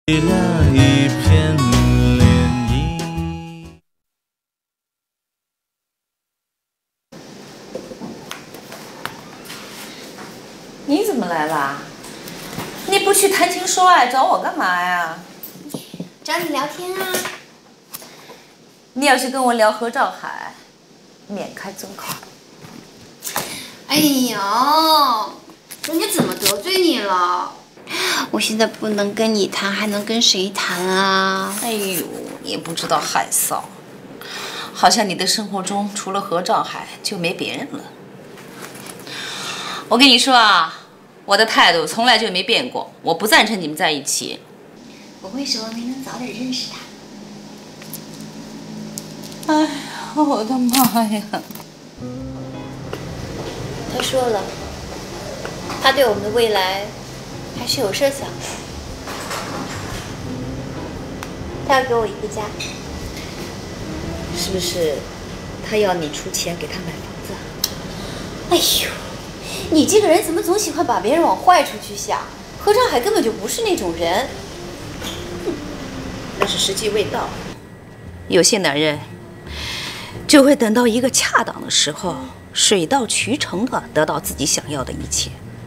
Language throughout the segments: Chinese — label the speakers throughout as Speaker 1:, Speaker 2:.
Speaker 1: 了一片涟漪。
Speaker 2: 你怎么来啦？你不去谈情说爱，找我干嘛呀？
Speaker 3: 找你聊天啊。
Speaker 2: 你要是跟我聊何兆海，免开尊口。
Speaker 3: 哎呦，人家怎么得罪你了？我现在不能跟你谈，还能跟谁谈啊？
Speaker 2: 哎呦，你也不知道害臊，好像你的生活中除了何兆海就没别人了。我跟你说啊，我的态度从来就没变过，我不赞成你们在一起。
Speaker 3: 我为什么没能早点认识他？
Speaker 2: 哎呀，我的妈呀！
Speaker 3: 他说了，他对我们的未来还是有设想的。他要给我一个家，
Speaker 2: 是不是他要你出钱给他买房子？
Speaker 3: 哎呦，你这个人怎么总喜欢把别人往坏处去想？何兆海根本就不是那种人。
Speaker 2: 那是时机未到。有些男人就会等到一个恰当的时候，水到渠成的得到自己想要的一切。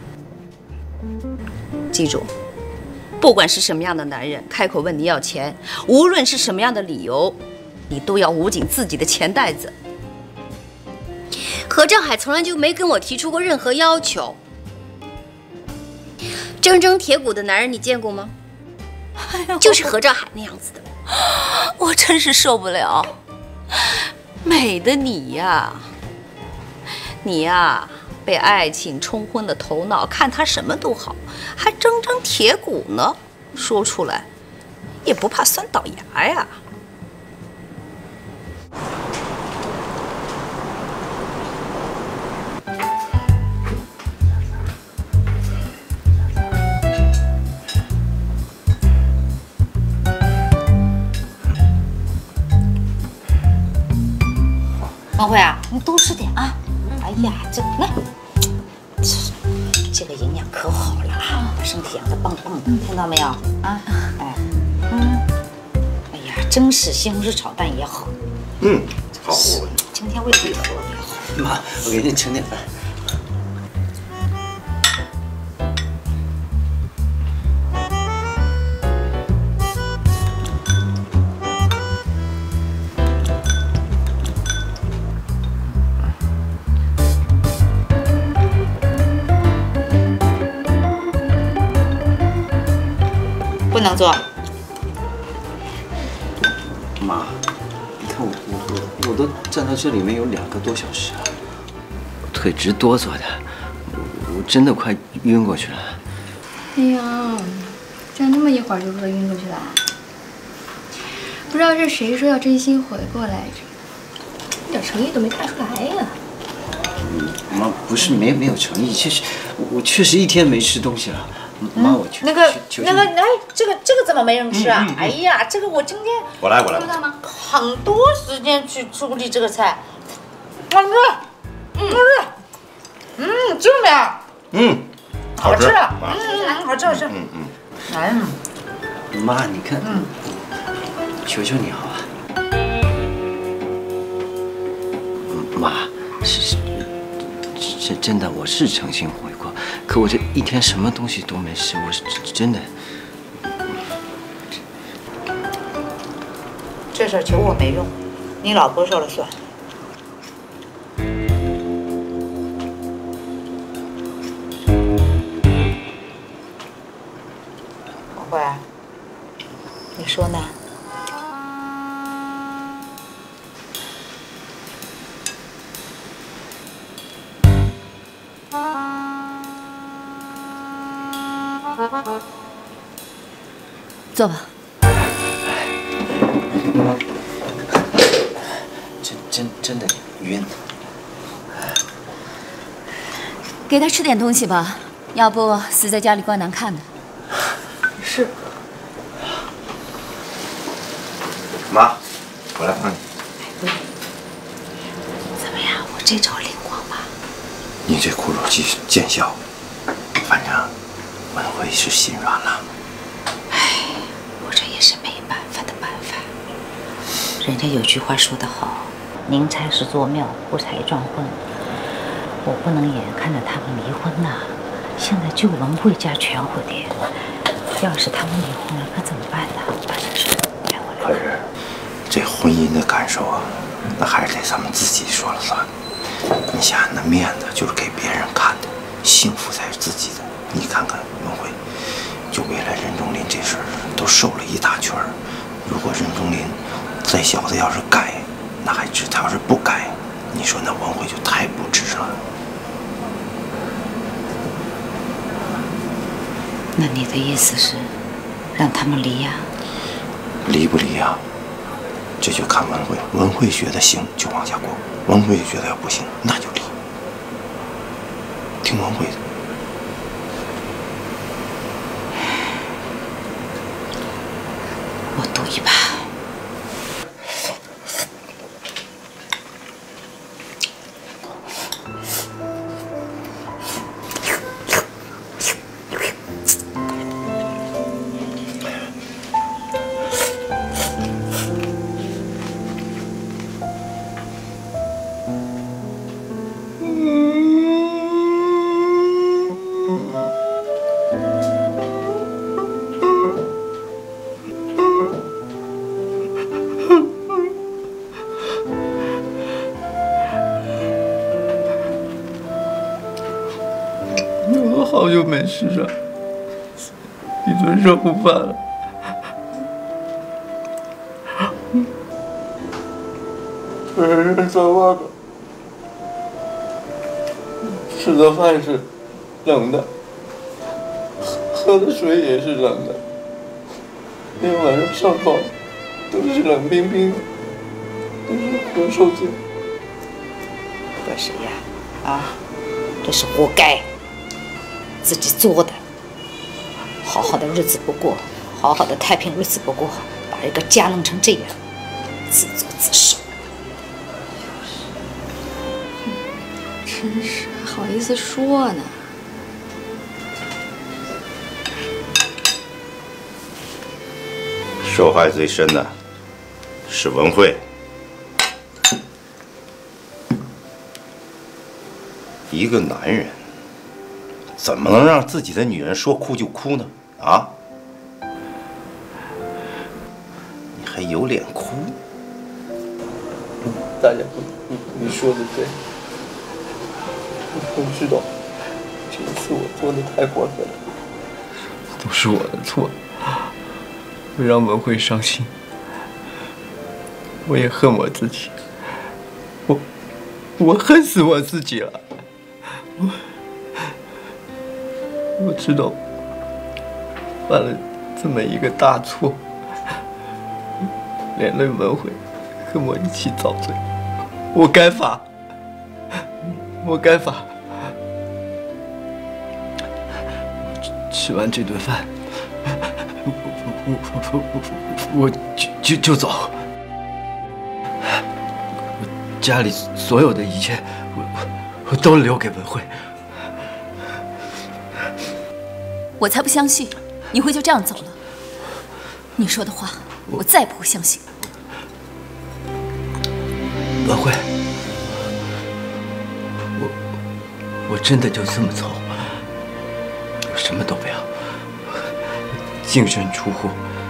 Speaker 2: 记住，不管是什么样的男人开口问你要钱，无论是什么样的理由，你都要捂紧自己的钱袋子。
Speaker 3: 何兆海从来就没跟我提出过任何要求。铮铮铁骨的男人你见过吗？就是何兆海那样子的。
Speaker 2: 我真是受不了，美的你呀，你呀，被爱情冲昏了头脑，看他什么都好，还铮铮铁骨呢，说出来也不怕酸倒牙呀。王慧啊，你多吃点啊！哎呀，这来，这个营养可好了啊，把身体养得棒棒的，听到没有啊？哎，哎呀，蒸式西红柿炒蛋也好。
Speaker 4: 好，
Speaker 2: 今天胃口特别好。
Speaker 4: 妈，我给您盛点饭。
Speaker 2: 不能做。
Speaker 4: 妈，你看我都站到这里面有2个多小时了，腿直哆嗦的，我真的快晕过去了。
Speaker 5: 哎呀，站那么一会儿就饿晕过去了？不知道是谁说要真心悔过来着，一点诚意都没看出来呀。
Speaker 4: 妈，不是没有诚意，我确实一天没吃东西了。妈，我去。
Speaker 2: 哎，这个怎么没人吃啊？哎呀，这个我今天
Speaker 4: 我来。
Speaker 5: 知道吗？
Speaker 2: 很多时间去处理这个菜。好吃，这么样，好吃啊，好吃。哎呀，
Speaker 4: 妈，你看，求求你好吧。妈，是真的，我是诚心悔过，可我这一天什么东西都没吃，我是真的。
Speaker 2: 这事儿求我没用，你老婆说了算。王慧，你说呢？坐吧。
Speaker 4: 真的晕。
Speaker 5: 给他吃点东西吧，要不死在家里怪难看的。
Speaker 4: 是。妈，我来帮你。
Speaker 2: 怎么样？我这招灵光吧？
Speaker 4: 你这苦肉计见效，反正文慧是心软了。
Speaker 2: 哎， 人家有句话说得好，宁拆十座庙，不拆一桩婚。我不能眼看着他们离婚呐，现在就文慧家全毁的。要是他们离婚了，可怎么办呢？把这事怨我来。
Speaker 6: 可是，这婚姻的感受啊，那还是得咱们自己说了算。你想，那面子就是给别人看的，幸福才是自己的。你看看文慧，就为了任仲林这事儿，都瘦了一大圈儿。如果任仲林这小子要是改，那还值；他要是不改，你说那文慧就太不值了。
Speaker 2: 那你的意思是，让他们离呀？
Speaker 6: 离不离呀？这就看文慧。文慧觉得行就往下过，文慧觉得要不行那就离。听文慧的。
Speaker 2: 我赌一把。
Speaker 1: 我好久没吃上一顿热乎饭了。人在外边，吃的饭是冷的，喝的水也是冷的，每天晚上上床都是冷冰冰的，都是活受罪。
Speaker 2: 不是呀，啊，这是活该，自己做的。好好的日子不过，好好的太平日子不过，把一个家弄成这样，自作自受。
Speaker 5: 真是还好意思说呢。
Speaker 6: 受害最深的是文慧。一个男人怎么能让自己的女人说哭就哭呢？啊？你还有脸哭？
Speaker 1: 大家，你说的对。我知道，这一次我做的太过分了，都是我的错，会让文慧伤心。我也恨我自己，我恨死我自己了。我知道犯了这么一个大错，连累文慧跟我一起遭罪，我该罚。我该罚。吃完这顿饭，我就走。我家里所有的一切，我都留给文慧。
Speaker 7: 我才不相信你会就这样走了。你说的话，我再也不会相信。
Speaker 1: 文慧。我真的就这么走，我什么都不要，净身出户。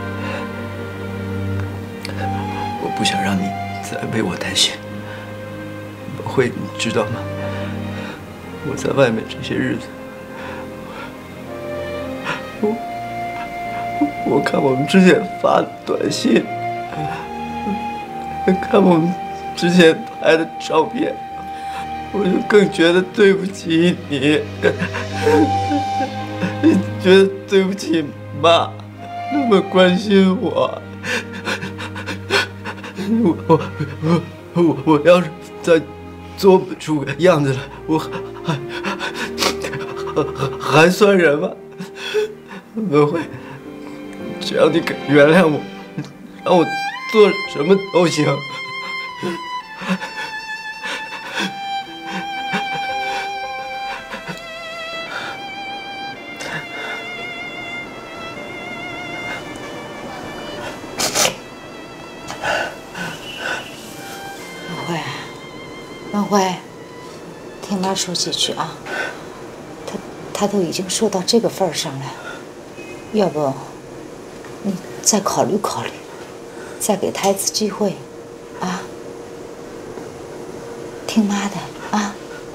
Speaker 1: 我不想让你再为我担心。文慧，你知道吗？我在外面这些日子，我看我们之前发的短信，看我们之前拍的照片。我就更觉得对不起你，觉得对不起妈，那么关心我。我要是再做不出个样子来，我还算人吗？文慧，只要你肯原谅我，让我做什么都行。
Speaker 8: 文慧，听妈说几句啊。他都已经说到这个份儿上了，要不你再考虑考虑，再给他一次机会，啊？听妈的啊！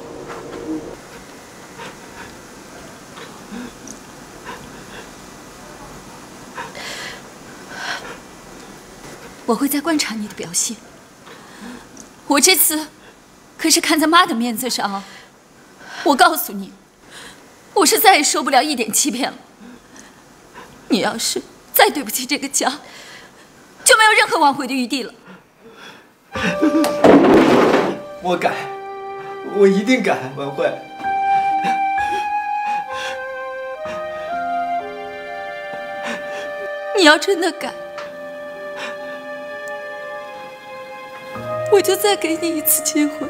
Speaker 7: 我会再观察你的表现。我这次可是看在妈的面子上，我告诉你，我是再也受不了一点欺骗了。你要是再对不起这个家，就没有任何挽回的余地了。
Speaker 4: 我改，我一定改，文慧。
Speaker 7: 你要真的改，我就再给你一次机会。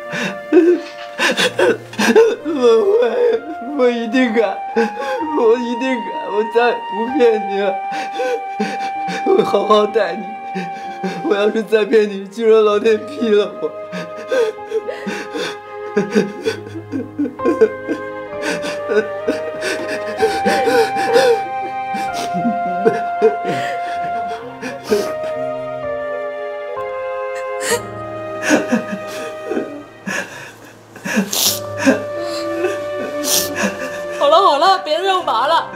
Speaker 1: 文慧，我一定改，我一定改，我再也不骗你了，我会好好待你。我要是再骗你，就让老天劈了我。
Speaker 9: 好了，别肉麻了。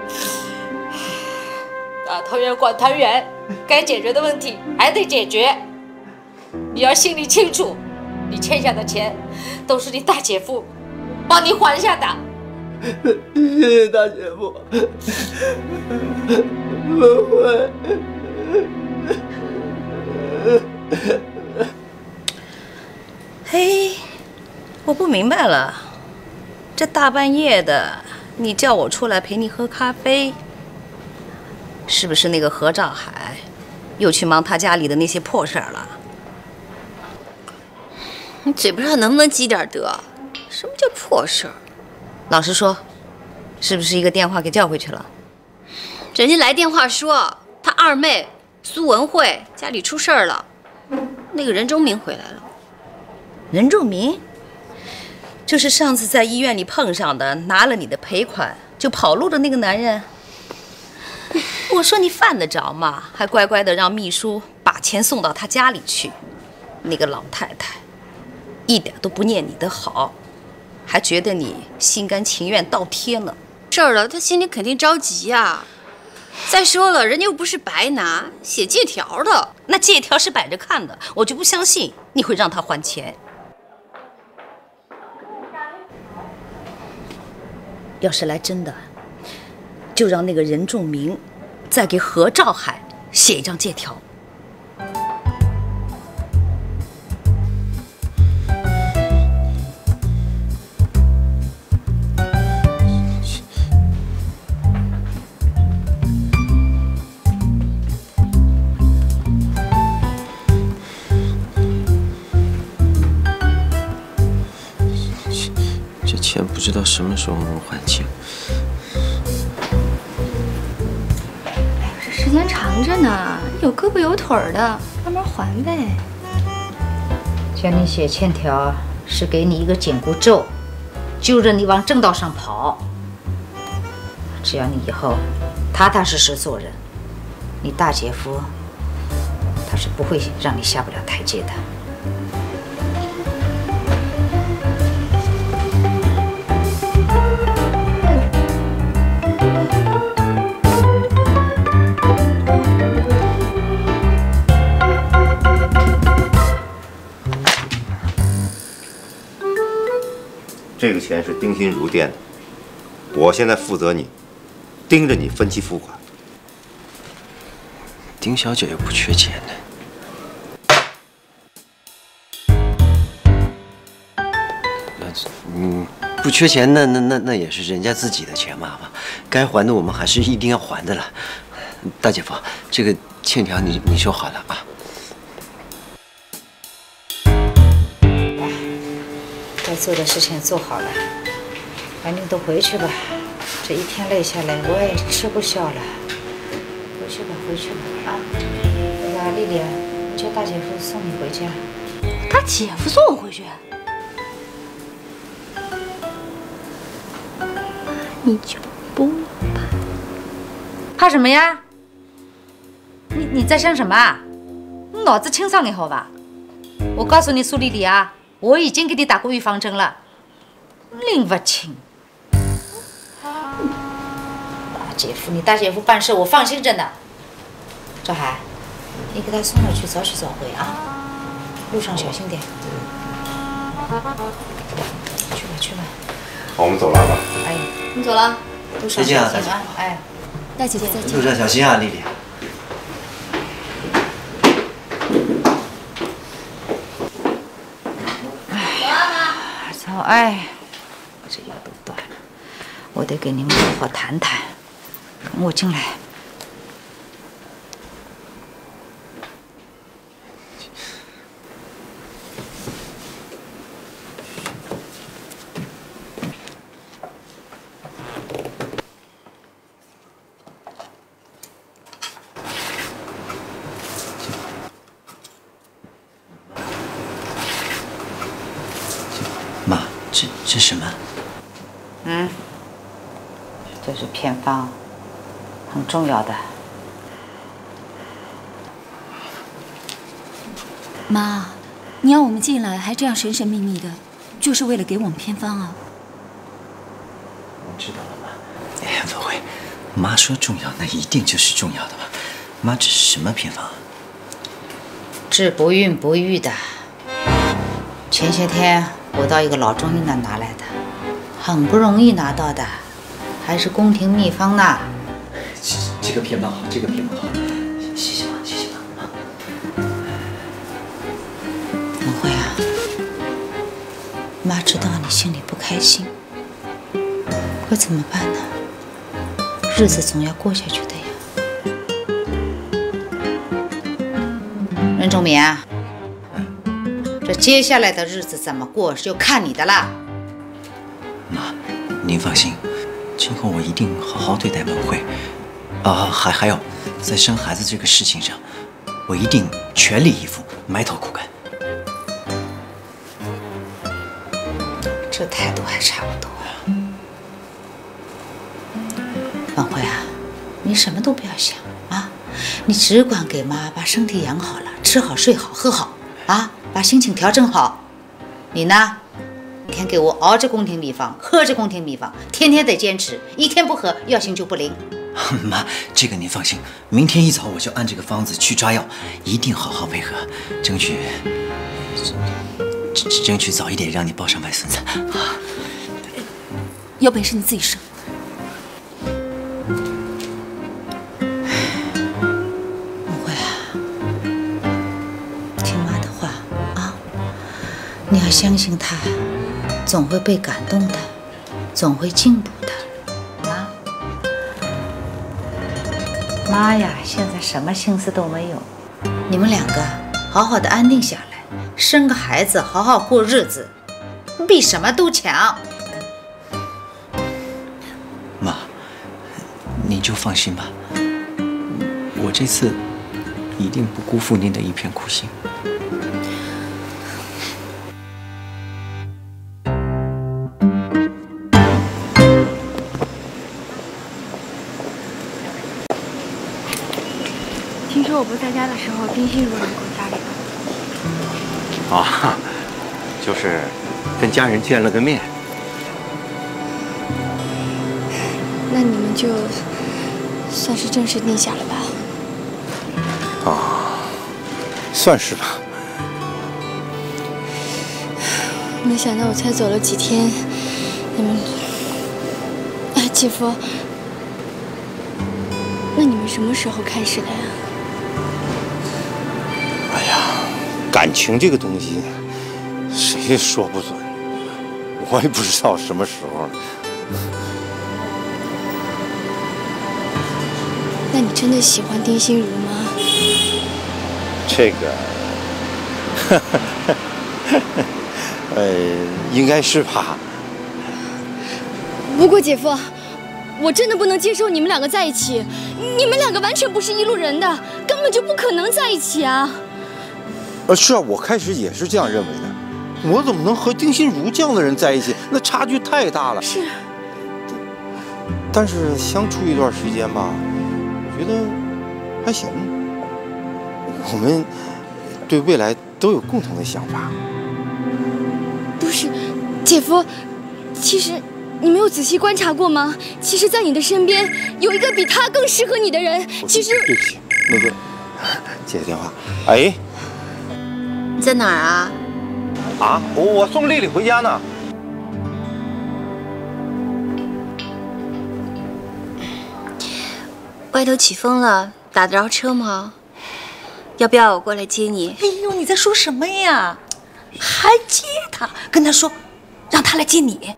Speaker 9: 大团圆管团圆，该解决的问题还得解决。你要心里清楚，你欠下的钱都是你大姐夫帮你还下的。
Speaker 1: 谢谢大姐夫，文慧。
Speaker 2: 嘿，我不明白了，这大半夜的，你叫我出来陪你喝咖啡，是不是那个何兆海又去忙他家里的那些破事儿了？
Speaker 3: 你嘴巴上能不能积点德？什么叫破事儿？
Speaker 2: 老实说，是不是一个电话给叫回去了？
Speaker 3: 人家来电话说他二妹苏文慧家里出事儿了，那个任忠明回来了。
Speaker 2: 任仲明，就是上次在医院里碰上的，拿了你的赔款就跑路的那个男人。我说你犯得着吗？还乖乖的让秘书把钱送到他家里去。那个老太太一点都不念你的好，还觉得你心甘情愿倒贴呢。
Speaker 3: 事儿了，他心里肯定着急呀。再说了，人家又不是白拿，写借条的。
Speaker 2: 那借条是摆着看的，我就不相信你会让他还钱。要是来真的，就让那个任仲明再给何兆海写一张借条。
Speaker 4: 这钱不知道什么时候能还清。
Speaker 5: 这时间长着呢，有胳膊有腿的，慢慢还呗。
Speaker 8: 叫你写欠条是给你一个紧箍咒，揪着你往正道上跑。只要你以后踏踏实实做人，你大姐夫他是不会让你下不了台阶的。
Speaker 6: 这个钱是丁心如垫的，我现在负责你，盯着你分期付款。
Speaker 4: 丁小姐又不缺钱呢。不缺钱，那也是人家自己的钱嘛，该还的我们还是一定要还的了。大姐夫，这个欠条你收好了啊。
Speaker 8: 该做的事情做好了，赶紧都回去吧。这一天累下来，我也吃不消了。回去吧，回去吧啊！那个丽丽，叫大姐夫送你回家。
Speaker 5: 他姐夫送我回去？ 你就不要怕。
Speaker 8: 怕什么呀？你在想什么啊？你脑子清爽点好吧？我告诉你，苏丽丽啊，我已经给你打过预防针了，拎不清。大姐夫，你大姐夫办事我放心着呢。赵海，你给他送了去，早去早回啊，路上小心点。去吧去吧。
Speaker 6: 好，我们走了吧。
Speaker 8: 哎，
Speaker 5: 你走了。
Speaker 8: 路上小心啊！哎，
Speaker 5: 大姐姐再见。
Speaker 4: 路上小心啊，丽丽。
Speaker 8: 操！哎，我这腰都断了，我得给你们好好谈谈。跟我进来。
Speaker 4: 妈，这什么？
Speaker 8: 这是偏方，很重要的。
Speaker 7: 妈，你要我们进来还这样神神秘秘的，就是为了给我们偏方啊？
Speaker 4: 我知道了，妈。哎呀，文慧，妈说重要，那一定就是重要的嘛。妈，这是什么偏方啊？
Speaker 8: 治不孕不育的。前些天我到一个老中医那拿来的，很不容易拿到的，还是宫廷秘方呢。
Speaker 4: 这个偏方好，这个偏方好，谢谢妈，谢谢妈。
Speaker 8: 文慧啊，妈知道你心里不开心，可怎么办呢？日子总要过下去的呀。任仲敏啊，这接下来的日子怎么过就看你的了。
Speaker 4: 妈，您放心，今后我一定好好对待文慧。还有，在生孩子这个事情上，我一定全力以赴，埋头苦干。
Speaker 8: 这态度还差不多。文慧啊，你什么都不要想啊，你只管给妈把身体养好了，吃好睡好喝好啊，把心情调整好。你呢，每天给我熬着宫廷秘方，喝着宫廷秘方，天天得坚持，一天不喝药性就不灵。
Speaker 4: 妈，这个您放心，明天一早我就按这个方子去抓药，一定好好配合，争取早一点让你抱上外孙子。
Speaker 7: 有本事你自己生。
Speaker 8: 文慧啊，听妈的话啊，你要相信她，总会被感动的，总会进步的。妈呀，现在什么心思都没有，你们两个好好的安定下来，生个孩子，好好过日子，比什么都强。
Speaker 4: 妈，您就放心吧，我这次一定不辜负您的一片苦心。
Speaker 5: 听说我不在家的时候，丁心如来过家里了。
Speaker 6: 啊，就是跟家人见了个面。
Speaker 5: 那你们就算是正式定下了吧？
Speaker 6: 啊，算是吧。
Speaker 5: 没想到我才走了几天，你们，姐夫，那你们什么时候开始的呀？
Speaker 6: 哎呀，感情这个东西，谁也说不准，我也不知道什么时候。
Speaker 5: 那你真的喜欢丁心如吗？
Speaker 6: 这个，应该是吧。
Speaker 5: 不过姐夫，我真的不能接受你们两个在一起，你们两个完全不是一路人的，根本就不可能在一起啊！
Speaker 6: 是啊，我开始也是这样认为的。我怎么能和丁心如这样的人在一起？那差距太大了。
Speaker 5: 是。
Speaker 6: 但是相处一段时间吧，我觉得还行。我们对未来都有共同的想法。
Speaker 5: 不是，姐夫，其实你没有仔细观察过吗？其实，在你的身边有一个比他更适合你的人。其实，
Speaker 6: 对不起，那个接个电话。哎，
Speaker 3: 你在哪儿啊？
Speaker 6: 啊，我送丽丽回家呢。
Speaker 3: 外头起风了，打得着车吗？要不要我过来接你？
Speaker 2: 哎呦，你在说什么呀？还接他？跟他说，让他来接你。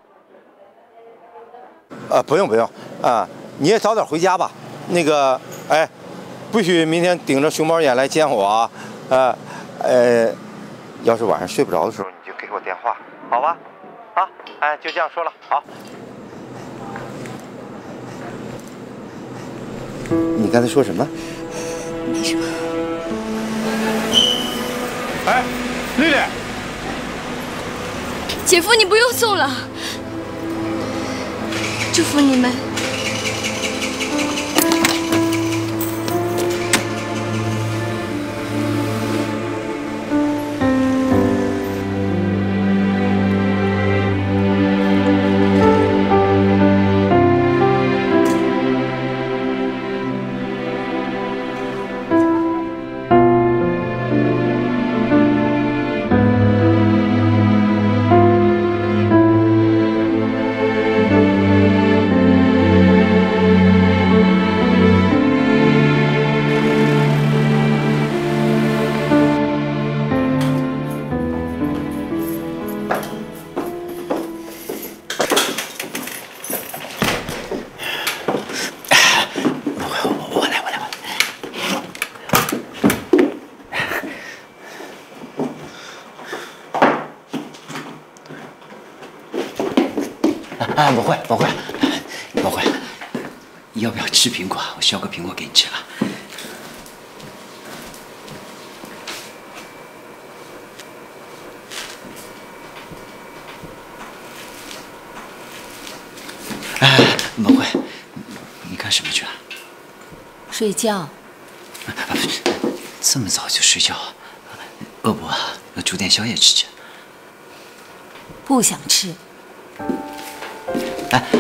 Speaker 6: 不用啊，你也早点回家吧。那个，哎，不许明天顶着熊猫眼来见我啊。要是晚上睡不着的时候，你就给我电话，好吧？啊，哎，就这样说了，好。你刚才说什么？
Speaker 5: 没什么。
Speaker 6: 哎，丽丽，
Speaker 5: 姐夫，你不用送了，祝福你们。
Speaker 4: 不会，要不要吃苹果？我削个苹果给你吃啊。不会，你干什么去啊？
Speaker 7: 睡觉。
Speaker 4: 这么早就睡觉？饿不饿？煮点宵夜吃吃。
Speaker 7: 不想吃。
Speaker 4: 哎。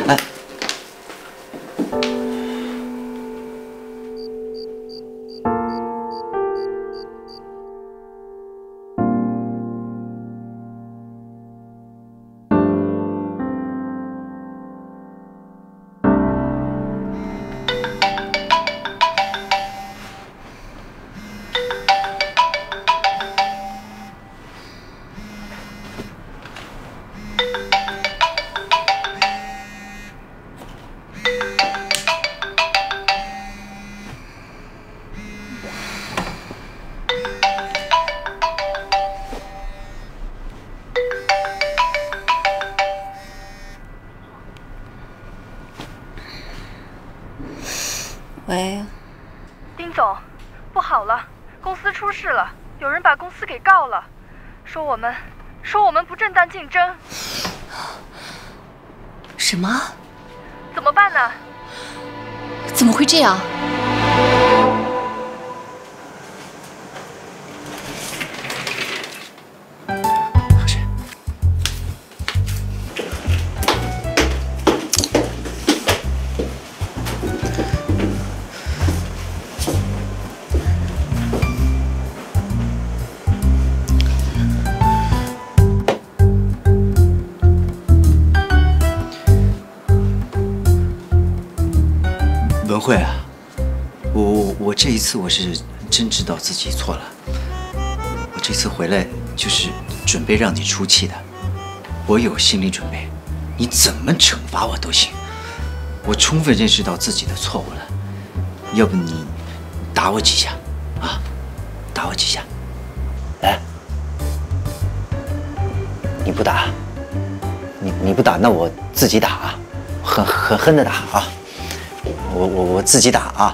Speaker 3: 喂，
Speaker 10: 丁总，不好了，公司出事了，有人把公司给告了，说我们不正当竞争。
Speaker 5: 什么？
Speaker 10: 怎么办呢？
Speaker 5: 怎么会这样？
Speaker 4: 文慧啊，我这一次我是真知道自己错了。我这次回来就是准备让你出气的，我有心理准备，你怎么惩罚我都行。我充分认识到自己的错误了，要不你打我几下啊？打我几下，来。你不打，你不打，那我自己打啊，狠的打啊！我自己打啊！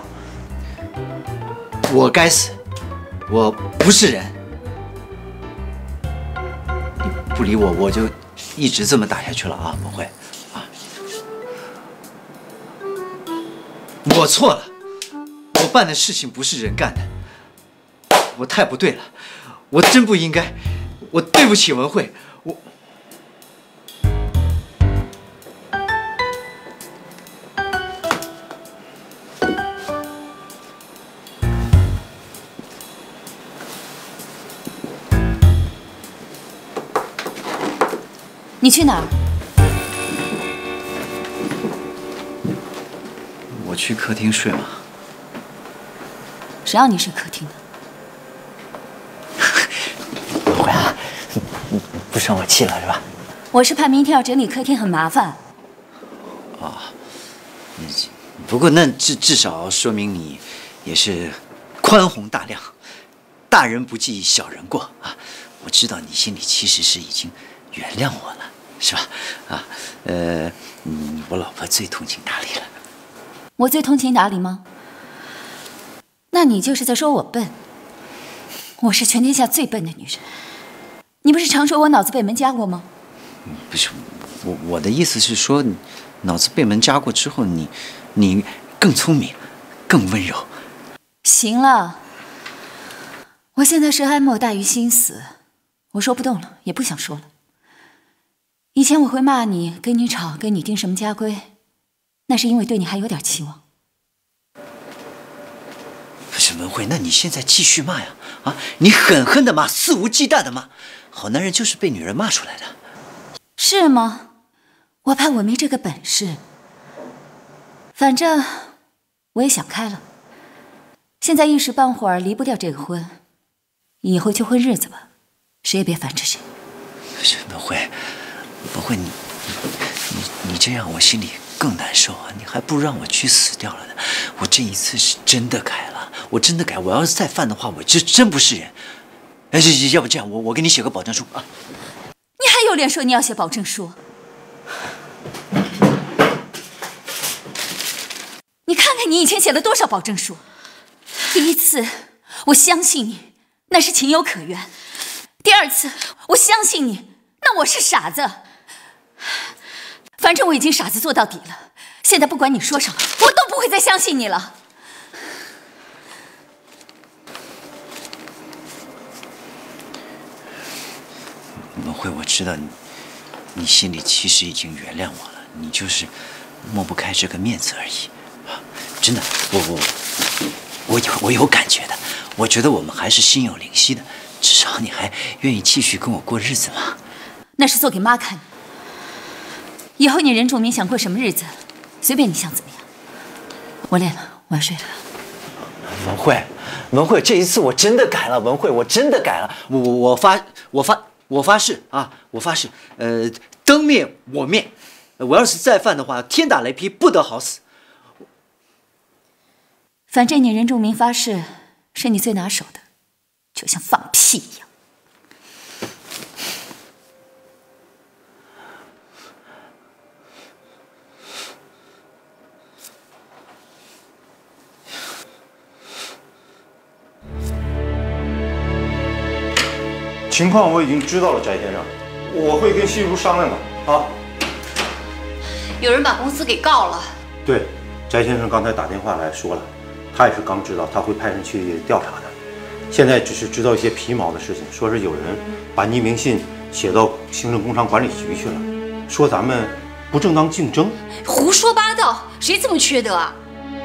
Speaker 4: 我该死，我不是人。你不理我，我就一直这么打下去了啊！不会啊。 我错了，我办的事情不是人干的，我太不对了，我真不应该，我对不起文慧，我。
Speaker 7: 你去哪儿？
Speaker 4: 我去客厅睡嘛。
Speaker 7: 谁让你睡客厅的？
Speaker 4: 文慧啊，你不生我气了是吧？
Speaker 7: 我是怕明天要整理客厅很麻烦。
Speaker 4: 啊，不过那至少说明你也是宽宏大量，大人不计小人过啊。我知道你心里其实是已经原谅我了，是吧？啊，我老婆最通情达理了。
Speaker 7: 我最通情达理吗？那你就是在说我笨。我是全天下最笨的女人。你不是常说我脑子被门夹过吗？
Speaker 4: 不是，我的意思是说，脑子被门夹过之后，你更聪明，更温柔。
Speaker 7: 行了，我现在是哀莫大于心死，我说不动了，也不想说了。以前我会骂你，跟你吵，跟你定什么家规，那是因为对你还有点期望。
Speaker 4: 不是文慧，那你现在继续骂呀！啊，你狠狠的骂，肆无忌惮的骂，好男人就是被女人骂出来的。
Speaker 7: 是吗？我怕我没这个本事。反正我也想开了，现在一时半会儿离不掉这个婚，以后就混日子吧，谁也别烦着谁。
Speaker 4: 不是文慧，文慧，你这样我心里更难受啊！你还不如让我去死掉了呢。我这一次是真的改了，我真的改。我要是再犯的话，我这真不是人。哎，要不这样，我给你写个保证书啊。
Speaker 7: 你还有脸说你要写保证书？你看看你以前写了多少保证书。第一次，我相信你，那是情有可原；第二次，我相信你，那我是傻子。反正我已经傻子做到底了，现在不管你说什么，我都不会再相信你了。
Speaker 4: 文慧，我知道你心里其实已经原谅我了，你就是抹不开这个面子而已。啊，真的，我有感觉的，我觉得我们还是心有灵犀的，至少你还愿意继续跟我过日子嘛。
Speaker 7: 那是做给妈看的。以后你任仲明想过什么日子，随便你想怎么样。我累了，我要睡了。
Speaker 4: 文慧，这一次我真的改了，文慧，我真的改了。我发誓啊，我发誓，灯灭我灭。我要是再犯的话，天打雷劈，不得好死。
Speaker 7: 反正你任仲明发誓是你最拿手的，就像放屁一样。
Speaker 6: 情况我已经知道了，翟先生，我会跟新如商量的啊。
Speaker 3: 有人把公司给告了。
Speaker 6: 对，翟先生刚才打电话来说了，他也是刚知道，他会派人去调查的。现在只是知道一些皮毛的事情，说是有人把匿名信写到行政工商管理局去了，说咱们不正当竞争。
Speaker 3: 胡说八道，谁这么缺德啊？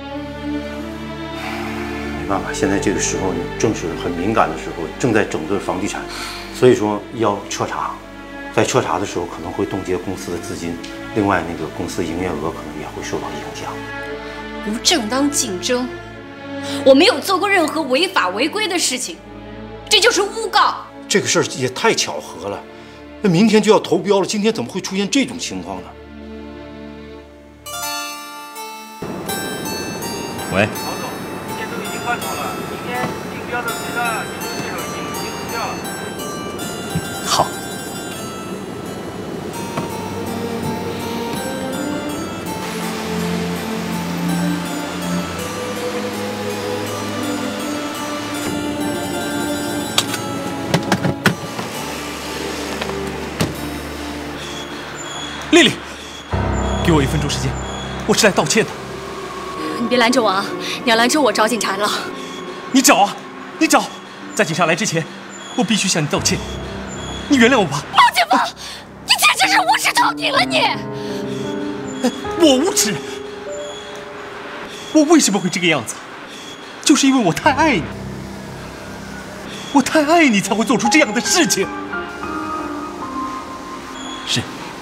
Speaker 6: 没办法，现在这个时候正是很敏感的时候，正在整顿房地产，所以说要彻查。在彻查的时候可能会冻结公司的资金，另外那个公司营业额可能也会受到影响。
Speaker 3: 不正当竞争，我没有做过任何违法违规的事情，这就是诬告。
Speaker 6: 这个事儿也太巧合了，那明天就要投标了，今天怎么会出现这种情况呢？
Speaker 11: 喂。
Speaker 12: 曹总，一切都已经办妥了，明天竞标的最大竞争对手已经投标了。
Speaker 4: 好。
Speaker 11: 丽丽，给我1分钟时间，我是来道歉的。
Speaker 7: 别拦着我啊！你要拦着我找警察了。
Speaker 11: 你找啊，你找！在警察来之前，我必须向你道歉。你原谅我吧。
Speaker 7: 老姐夫，你简直是无耻透顶了你！
Speaker 11: 我无耻？我为什么会这个样子？就是因为我太爱你，我太爱你才会做出这样的事情。是，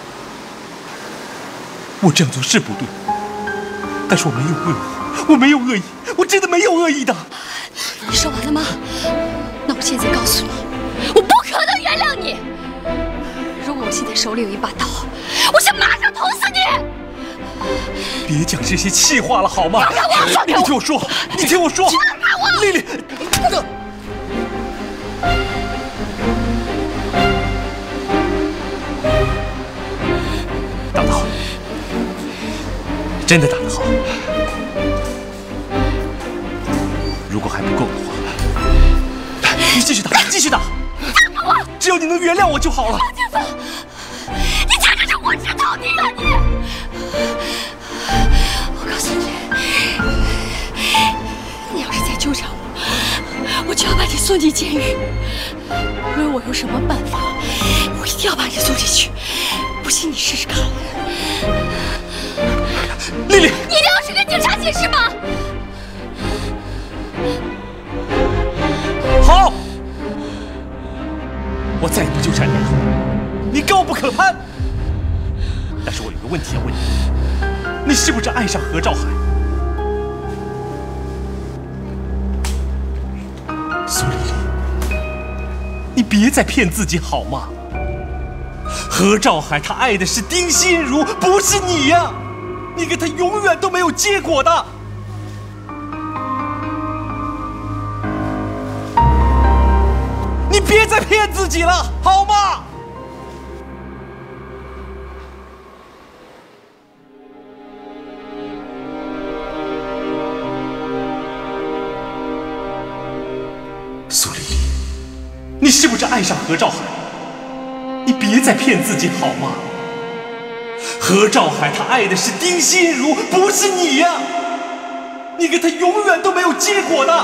Speaker 11: 我这样做是不对，但是我没有恶意，我没有恶意，我真的没有恶意的。
Speaker 7: 你说完了吗？那我现在告诉你，我不可能原谅你。如果我现在手里有一把刀，我想马上捅死你。
Speaker 11: 别讲这些气话了，好吗？
Speaker 7: 放开我！放开我！
Speaker 11: 你听我说，你听我说，
Speaker 7: 放开我！
Speaker 11: 丽丽，打得好，真的打得好。如果还不够的话，你继续打，继续打。
Speaker 7: 放开我！
Speaker 11: 只要你能原谅我就好了。
Speaker 7: 王建峰，你简直是无耻透顶啊你！我告诉你，你要是再纠缠我，我就要把你送进监狱。无论我用什么办法，我一定要把你送进去。不信你试试看。
Speaker 11: 丽丽，
Speaker 7: 你一定要去跟警察解释吗？
Speaker 11: 好，我再也不纠缠你了。你高不可攀。但是我有个问题要问你，你是不是爱上何兆海？苏丽丽，你别再骗自己好吗？何兆海他爱的是丁心如，不是你呀！你跟他永远都没有结果的。你别再骗自己了，好吗？苏丽丽，你是不是爱上何兆海？你别再骗自己好吗？何兆海他爱的是丁心如，不是你呀！你跟他永远都没有结果的。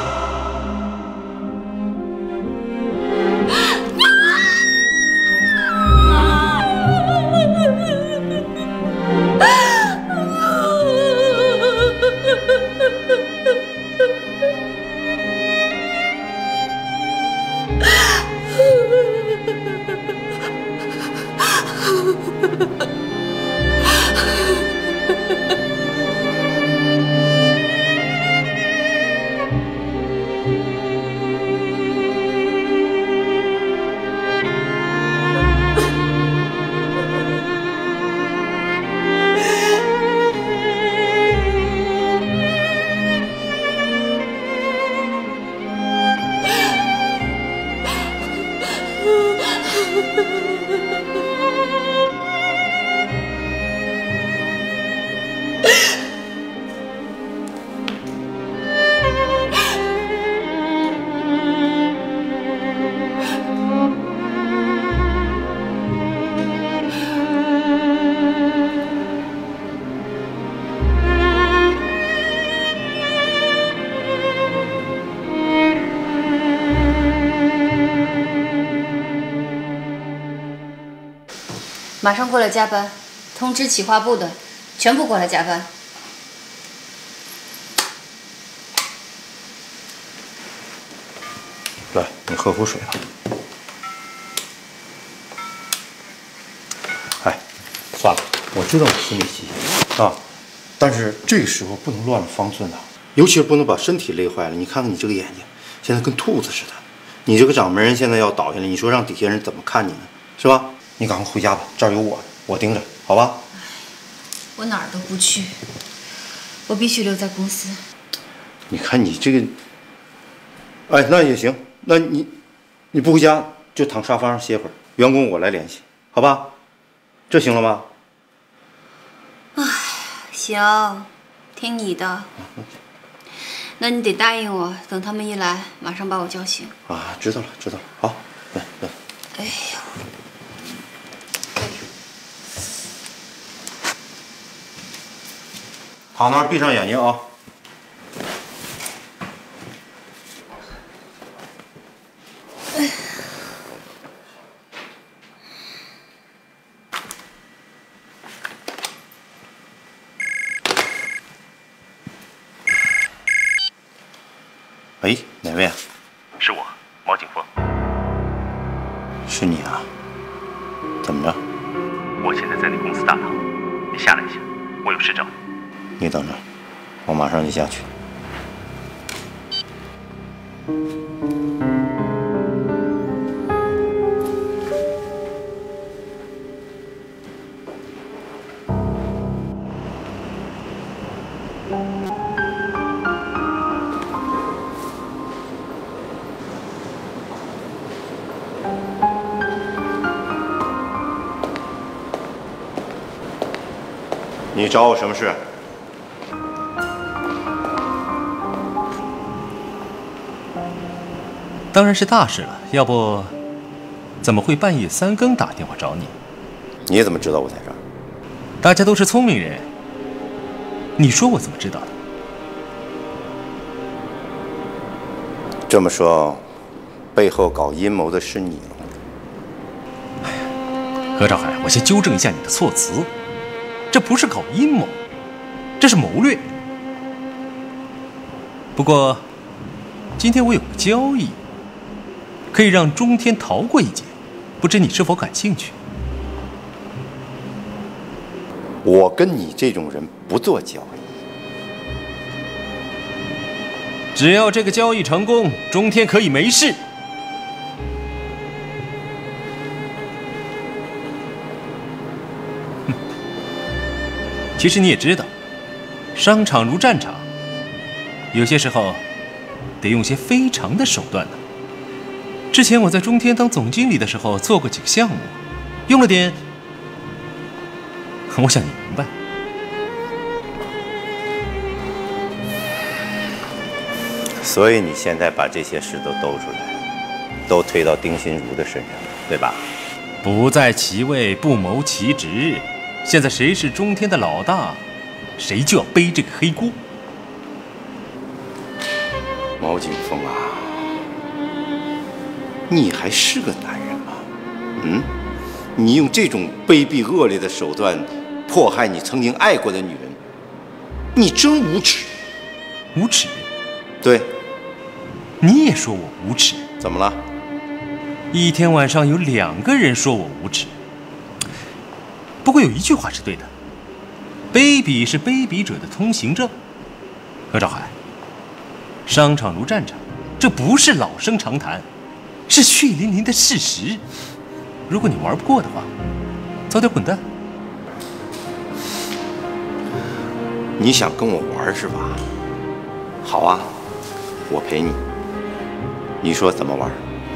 Speaker 3: 马上过来加班，通知企划部的，全部过来加班。
Speaker 6: 来，你喝口水吧。哎，算了，我知道你心里急啊，但是这个时候不能乱了方寸呐，尤其是不能把身体累坏了。你看看你这个眼睛，现在跟兔子似的。你这个掌门人现在要倒下来，你说让底下人怎么看你呢？是吧？你赶快回家吧，这儿有我盯着，好吧？
Speaker 3: 我哪儿都不去，我必须留在公司。
Speaker 6: 你看你这个，哎，那也行，那你不回家就躺沙发上歇会儿，员工我来联系，好吧？这行了吗？
Speaker 3: 唉，行，听你的。那你得答应我，等他们一来，马上把我叫醒。
Speaker 6: 啊，知道了，知道了。好，来。
Speaker 3: 哎呦。
Speaker 6: 躺那儿，闭上眼睛啊！ 喂，哪位啊？
Speaker 12: 是我，毛景峰。
Speaker 6: 是你啊？怎么着？
Speaker 12: 我现在在那公司大堂，你下来一下，我有事找你。
Speaker 6: 你等着，我马上就下去。你找我什么事？
Speaker 11: 当然是大事了，要不怎么会半夜3更打电话找你？
Speaker 6: 你怎么知道我在这儿？
Speaker 11: 大家都是聪明人，你说我怎么知道的？
Speaker 6: 这么说，背后搞阴谋的是你了？
Speaker 11: 哎呀，何兆海，我先纠正一下你的措辞，这不是搞阴谋，这是谋略。不过，今天我有个交易，可以让中天逃过一劫，不知你是否感兴趣？
Speaker 6: 我跟你这种人不做交易。
Speaker 11: 只要这个交易成功，中天可以没事。其实你也知道，商场如战场，有些时候得用些非常的手段的。之前我在中天当总经理的时候，做过几个项目，用了点，我想你明白。
Speaker 6: 所以你现在把这些事都兜出来，都推到丁心如的身上，对吧？
Speaker 11: 不在其位，不谋其职。现在谁是中天的老大，谁就要背这个黑锅。
Speaker 6: 毛景峰啊，你还是个男人吗？嗯，你用这种卑鄙恶劣的手段迫害你曾经爱过的女人，你真无耻！
Speaker 11: 无耻？
Speaker 6: 对，
Speaker 11: 你也说我无耻？
Speaker 6: 怎么了？
Speaker 11: 一天晚上有2个人说我无耻。不过有一句话是对的，卑鄙是卑鄙者的通行证。何兆海，商场如战场，这不是老生常谈，是血淋淋的事实。如果你玩不过的话，早点滚蛋。
Speaker 6: 你想跟我玩是吧？好啊，我陪你。你说怎么玩？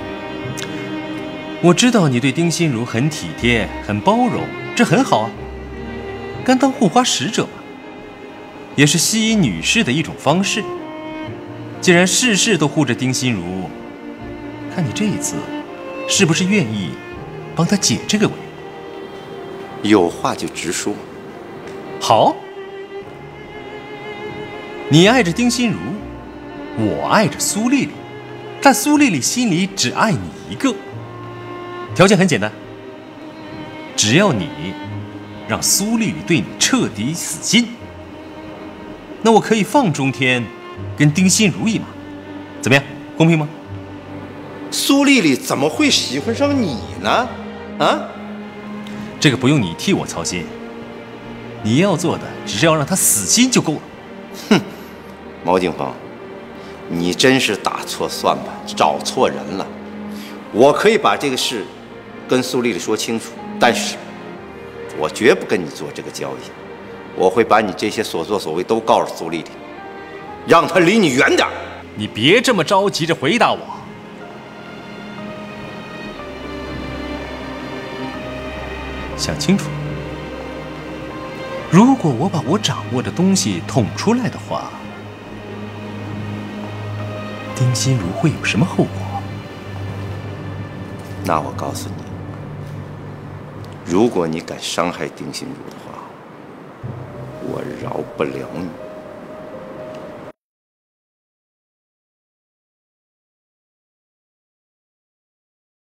Speaker 11: 我知道你对丁心如很体贴，很包容，这很好啊。甘当护花使者嘛，也是吸引女士的一种方式。既然事事都护着丁心如，看你这一次是不是愿意帮她解这个围？
Speaker 6: 有话就直说。
Speaker 11: 好，你爱着丁心如，我爱着苏丽丽，但苏丽丽心里只爱你一个。条件很简单，只要你让苏丽丽对你彻底死心，那我可以放中天跟丁心如一马，怎么样？公平吗？
Speaker 6: 苏丽丽怎么会喜欢上你呢？啊？
Speaker 11: 这个不用你替我操心，你要做的只是要让她死心就够了。
Speaker 6: 哼，毛景峰，你真是打错算盘，找错人了。我可以把这个事跟苏丽丽说清楚，但是我绝不跟你做这个交易。我会把你这些所作所为都告诉苏丽丽，让她离你远点。
Speaker 11: 你别这么着急着回答我。想清楚，如果我把我掌握的东西捅出来的话，丁心如会有什么后果？
Speaker 6: 那我告诉你，如果你敢伤害丁心如的话，我饶不了你。